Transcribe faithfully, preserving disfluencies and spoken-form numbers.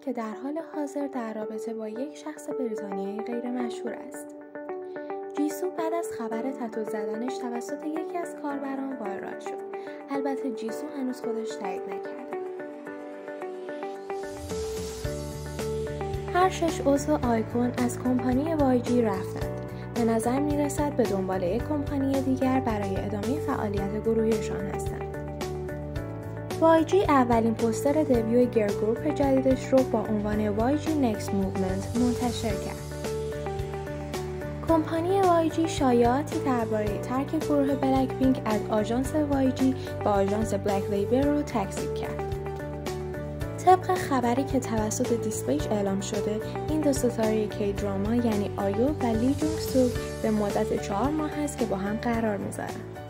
که در حال حاضر در رابطه با یک شخص بریتانیایی غیر مشهور است. جیسو بعد از خبر تتو زدنش توسط یکی از کاربران وایرال شد. البته جیسو هنوز خودش تایید نکرده. هر شش عضو آیکون از کمپانی وای جی رفتند. به نظر میرسد به دنبال یک کمپانی دیگر برای ادامه فعالیت گروهیشان هستند. وای جی اولین پوستر دبیو گیر گروپ جدیدش رو با عنوان وای جی Next Movement منتشر کرد. کمپانی وای جی شایعاتی درباره ترک گروه بلک پینک از آژانس وای جی به آژانس بلک لیبل رو تکذیب کرد. طبق خبری که توسط دیسپیچ اعلام شده، این دو ستاره کی دراما یعنی آیو و لی جونگ سوک به مدت چهار ماه هست که با هم قرار میذارن.